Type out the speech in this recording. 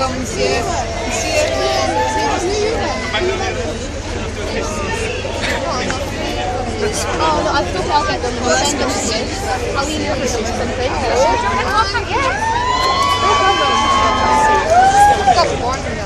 monsieur. Monsieur. Oh, no, I still I'll get them. I'll send them to you. I'll email you something. Yeah. No problem. Got one.